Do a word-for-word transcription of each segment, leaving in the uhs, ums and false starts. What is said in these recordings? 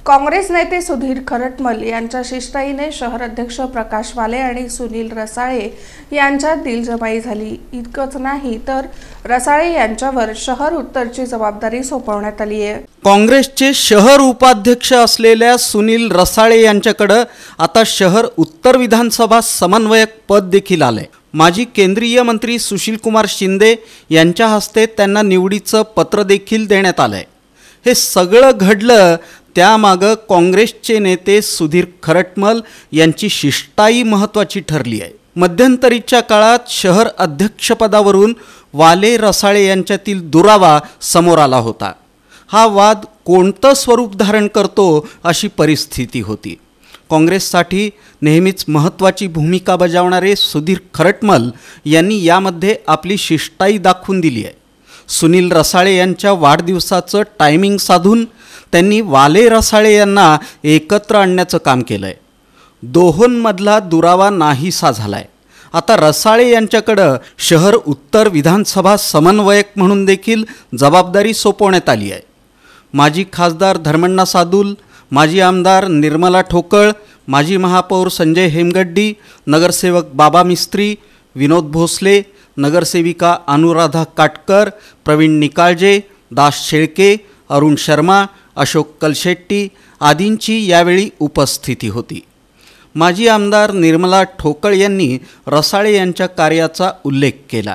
काँग्रेस नेते सुधीर खरटमल यांच्या शिष्टाईने शहर अध्यक्ष प्रकाश वाले आणि सुनील रसाळे यांच्यात दिलजमाई झाली। इतकंच नाही तर रसाळे यांच्यावर शहर उत्तरची जबाबदारी सोपवण्यात आली आहे। काँग्रेसचे शहर उपाध्यक्ष असलेल्या सुनील रसाळे यांच्याकडे आता शहर उत्तर विधानसभा समन्वयक पद देखील आले। माजी केंद्रीय मंत्री सुशील कुमार शिंदे यांच्या हस्ते त्यांना निवडीचं पत्र देखील देण्यात आलंय। हे सगळं घडलं त्यामागे काँग्रेसचे नेते सुधीर खरटमल यांची शिष्टाई महत्त्वाची ठरली आहे। मध्यंतरीच्या काळात शहर अध्यक्षपदावरून वाले रसाळे यांच्यातील दुरावा समोर आला होता। हा वाद कोणतं स्वरूप धारण करतो अशी परिस्थिती होती। काँग्रेससाठी नेहमीच महत्त्वाची भूमिका बजावणारे सुधीर खरटमल यांनी यामध्ये आपली शिष्टाई दाखवून दिली आहे। सुनील रसाळे यांच्या वाढदिवसाचं टायमिंग साधून त्यांनी वाले रसाळे यांना एकत्र आणण्याचं काम केलं आहे। दोहोंमधला दुरावा नाहीसा झाला आहे। आता रसाळे यांच्याकडं शहर उत्तर विधानसभा समन्वयक म्हणून देखील जबाबदारी सोपवण्यात आली आहे। माजी खासदार धर्मण्णा सादुल, माजी आमदार निर्मला ठोकळ, माजी महापौर संजय हेमगड्डी, नगरसेवक बाबा मिस्त्री, विनोद भोसले, नगरसेविका अनुराधा काटकर, प्रवीण निकाळजे, दास शेळके, अरुण शर्मा, अशोक कलशेट्टी आदींची यावेळी उपस्थिती होती। माजी आमदार निर्मला ठोकळ यांनी रसाळे यांच्या कार्याचा उल्लेख केला।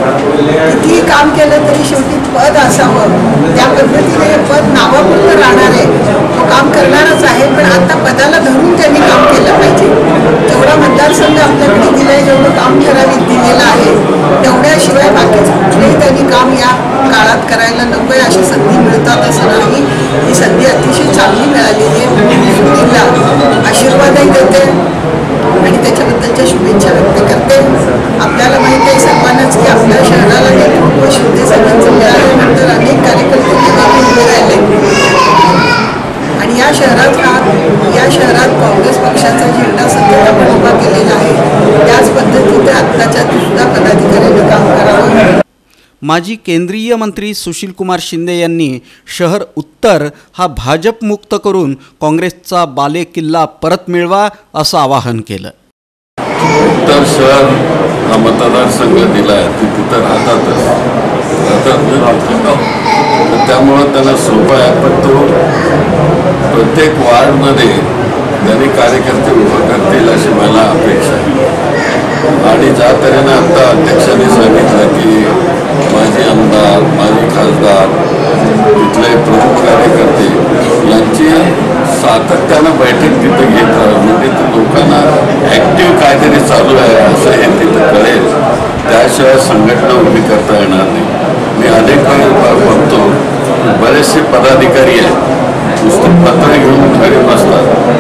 किती काम केलं तरी शेवटी पद असावं, त्या पद्धतीने हे पद नावापुरतं राहणार आहे, तो काम करणारच आहे। पण आता पदाला धरून त्यांनी काम केलं पाहिजे। जेवढा मतदारसंघ आपल्याकडे दिलाय, जेवढं काम ठराविक दिलेलं आहे, तेवढ्याशिवाय बाकीचं कुठलंही त्यांनी काम या काळात करायला नको आहे। अशी संधी मिळतात असं नाही, ही संधी अतिशय चांगली मिळालेली आहे। सुनीलला आशीर्वादही देते आणि त्याच्याबद्दलच्या शुभेच्छा व्यक्त करते। आपल्याला माहिती आहे सर्वांनाच की आपल्या शहराला नेतृत्व शिंदे साहेबांचं मिळाल्यानंतर अनेक कार्यकर्ते उभे राहिले आणि या शहरात हा या शहरात काँग्रेस पक्षाचा झेंडा सतत आपण उभा केलेला आहे। त्याच पद्धतीने आत्ताच्या सुद्धा पदाधिकाऱ्यांनी काम करावं। माजी केंद्रीय मंत्री सुशील कुमार शिंदे यांनी शहर उत्तर हा भाजप मुक्त करून काँग्रेसचा बालेकिल्ला परत मिळवा असं आवाहन केलं। उत्तर शहर हा मतदारसंघ दिला आहे, ते तिथं राहतातच राहतात, त्यामुळं त्यांना सोपं आहे। पण तो प्रत्येक वार्डमध्ये त्यांनी कार्यकर्ते उभं करतील अशी मला अपेक्षा आहे। आणि ज्या तऱ्हेनं आता अध्यक्षांनी सांगितलं की माजी आमदार, माजी खासदार, तिथले प्रमुख कार्यकर्ते यांची सातत्यानं बैठक तिथं घेत राहावं, म्हणजे ते लोकांना ॲक्टिव्ह काहीतरी चालू आहे असं हे तिथं कळेल। त्याशिवाय संघटना उभी करता येणार नाही। मी अनेक वेळी बघतो बरेचसे पदाधिकारी आहेत नुसते पत्र घेऊन घरी बसतात,